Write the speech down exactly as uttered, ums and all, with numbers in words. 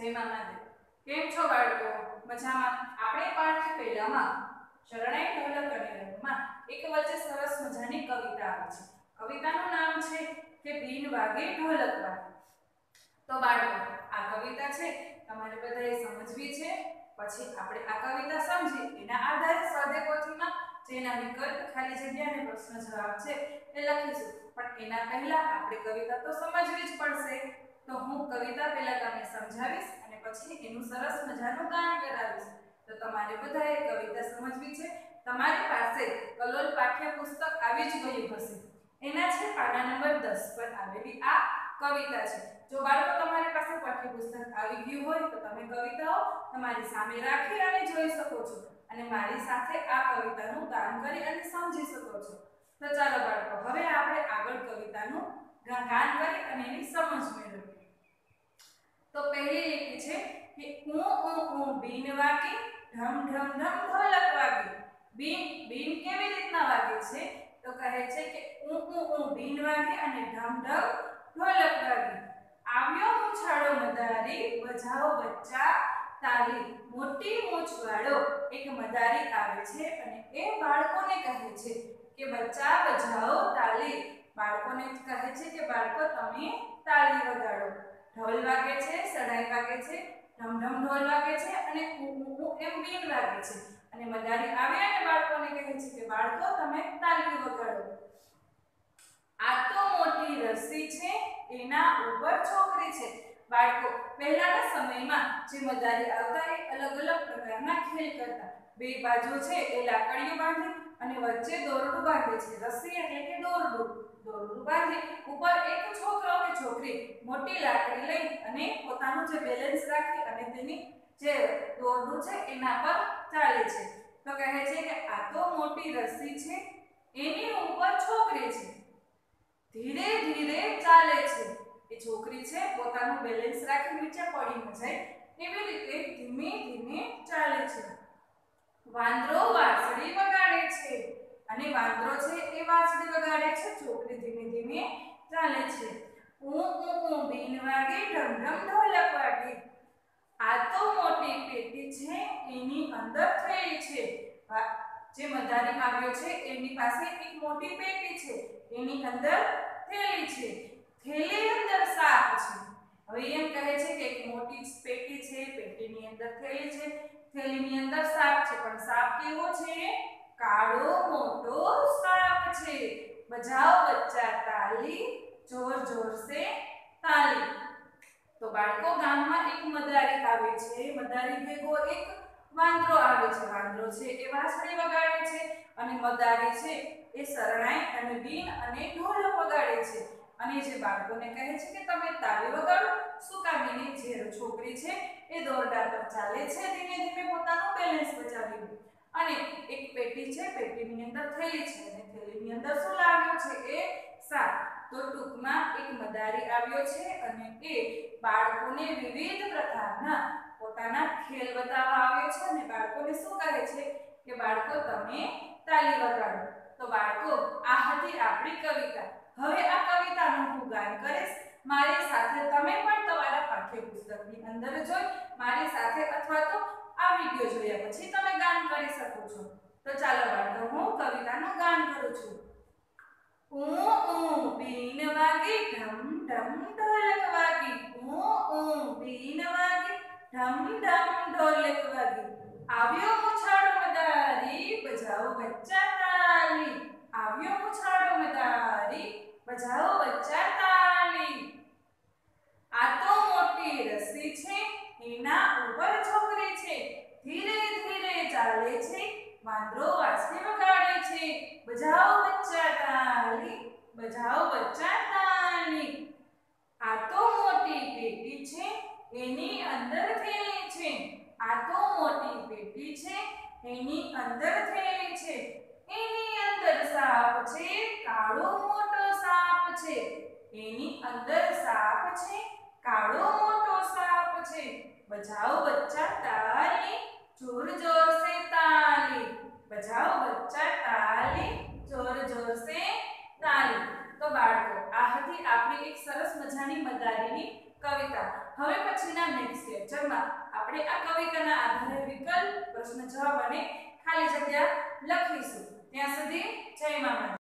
જય મામાદેવ. કેમ છો બાળકો? મજામાં? આપણે પાઠ પહેલામાં શરણાઈ ઢોલક અને રંગમાં એક વચ્ચે સરસ મજાની કવિતા આવી છે. કવિતાનું નામ છે કે બીન વાગે ઢોલક વાગે. તો બાળકો આ કવિતા છે તમારે બધાએ સમજવી છે. પછી આપણે આ કવિતા સમજી એના આધારે સ્વાધ્યાય પોથીમાં જેના વિકલ્પ ખાલી જગ્યા અને પ્રશ્ન જવાબ છે એ લખીશું. પણ એના પહેલા આપણે કવિતા તો સમજવી જ પડશે. તો હું કવિતા પહેલા તમને સમજાવીશ અને પછી એનું સરસ મજાનું ગાન કરાવીશ. તો તમારે બધાએ કવિતા સમજવી છે. તમારી પાસે કલોલ પાઠ્યપુસ્તક આવી જ ગયું હશે. એના છે પાના નંબર દસ પર આવેલી આ કવિતા છે. જો બાળકો તમારી પાસે પાઠ્યપુસ્તક આવી ગયું હોય તો તમે કવિતાઓ તમારી સામે રાખી અને જોઈ શકો છો અને મારી સાથે આ કવિતાનું ગાન કરી અને સમજી શકો છો. તો ચાલો બાળકો હવે આપણે આગળ કવિતાનું ગાન કરી અને એની સમજ મેળવીએ. તો પહેલી લીટી છે કે ઊ ઊ ઊ બીન વાગે ઢમ ઢમ ઢમ ઢોલક વાગે. બીન બીન કેવી રીતના વાગે છે? તો કહે છે કે ઊ ઊ ઊ બીન વાગે અને ઢમ ઢમ ઢોલક વાગે. આવ્યો મૂછાળો મદારી બજાવો બચ્ચા તાલી. મોટી મૂછ વાળો એક મદારી આવે છે અને એ બાળકોને કહે છે કે બચ્ચા બજાવો તાલી. બાળકોને કહે છે કે બાળકો તમે તાલી વગાડો. ઢોલ વાગે છે, સડાઈ વાગે છે, ઢમ ઢમ ઢોલ વાગે છે અને ઉ ઉ એમ બીન વાગે છે અને મદારી આવે અને બાળકોને કહે છે કે બાળકો તમે તાલી વગાડો. આ તો મોટી રસી છે એના ઉપર છોકરી છે. બાળકો પહેલાના સમયમાં જે મદારી આવતા એ અલગ અલગ પ્રકારના ખેલ કરતા. બે બાજુ છે એ લાકડીઓ બાંધી અને વચ્ચે દોરડું બાંધે છે. રસી એટલે કે દોરડું. દોરડું બાંધી ઉપર એક છોકરો કે છોકરી મોટી લાકડી લઈ અને પોતાનું જે બેલેન્સ રાખી અને તેની જે દોરડું છે એના પર ચાલે છે. તો કહે છે કે આ તો મોટી રસી છે એની ઉપર છોકરી છે. ધીરે ધીરે ચાલે છે. એ છોકરી છે પોતાનું બેલેન્સ રાખી નીચે પડી ન જાય એવી રીતે ધીમે ધીમે ચાલે છે. વાંદરો વાંસળી વગાડે છે અને વાંદરો છે એ વાંસળી વગાડે છે. છોકરી ધીમે ધીમે ચાલે છે. ઊ ઊ ઊ બીન વાગે ઢમ ઢમ ઢોલક વાગે. આ તો મોટી પેટી છે એની અંદર થેલી છે. જે મદારી આવ્યો છે એની પાસે એક મોટી પેટી છે એની અંદર થેલી છે. થેલી અંદર સાપ છે. હવે એમ કહે છે કે એક મોટી પેટી છે, પેટીની અંદર થેલી છે, થેલીની અંદર સાપ છે. પણ સાપ કેવો છે? કાળો મોટો સાપ છે. બજાઓ બચ્ચા તાલી, જોર જોર સે તાલી. તો બાળકો ગામમાં એક મદારી આવે છે. મદારી ભેગો એક વાંદરો આવે છે. વાંદરો છે એ વાંસળી વગાડે છે અને મદારી છે એ શરણાઈ અને બીન અને ઢોલ વગાડે છે. અને જે બાળકોને કહે છે કે તમે તાલી વગાડો. સુકામીની જે છોકરી છે એ દોરડા પર ચાલે છે ધીમે ધીમે પોતાનું બેલેન્સ બચાવીને. અને એક પેટી છે, પેટીની અંદર થેલી છે અને થેલીની અંદર શું લાવ્યો છે? એ સાપ. તો ટૂંકમાં એક મદારી આવ્યો છે અને એ બાળકોને વિવિધ પ્રકારના પોતાના ખેલ બતાવવા આવ્યો છે અને બાળકોને શું કહે છે કે બાળકો તમે તાલી વગાડો. તો બાળકો આ હતી આપણી કવિતા. હવે આ કવિતાનું હું ગાન કરીશ. મારી સાથે તમે પણ તમારા પાઠ્યપુસ્તકની અંદર જોઈ મારી સાથે અથવા તો આ વિડિયો જોયા પછી તમે ગાન કરી શકો છો. તો ચાલો બાળકો હું કવિતાનું ગાન કરું છું. ઊ ઊ બીન વાગે ઢમ ઢમ ઢોલક વાગે. ઊ ઊ બીન વાગે ઢમ ઢમ ઢોલક વાગે. આવ્યો મૂછાળો મદારી બજાવો બચ્ચા તાલી. આવ્યો મૂછાળો મદારી બજાવો બચ્ચા તાલી. આ તો મોટી રસી છે એના ઉપર છોકરી છે. ધીરે ધીરે ચાલે છે વાંદરો વાંસળી વગાડે છે. બજાવો બચ્ચા તાલી, બજાવો બચ્ચા તાલી. આ તો મોટી પેટી છે એની અંદર થેલી છે. આ તો મોટી પેટી છે એની અંદર થેલી છે. એની અંદર સાપ છે, કાળો મોટો સાપ છે. એની અંદર સાપ છે, કાળો મોટો સાપ છે. બજાઓ બચ્ચા તાલી, જોર જોર સે તાલી. બજાઓ બચ્ચા તાલી, જોર જોર સે તાલી. તો બાળકો આ હતી આપણી એક સરસ મજાની મદારીની કવિતા. હવે પછીના નેક્સ્ટ લેક્ચરમાં આપણે આ કવિતાના આધારે વિકલ્પ પ્રશ્ન જવાબ અને ખાલી જગ્યા લખીશું. ત્યાં સુધી જય મા.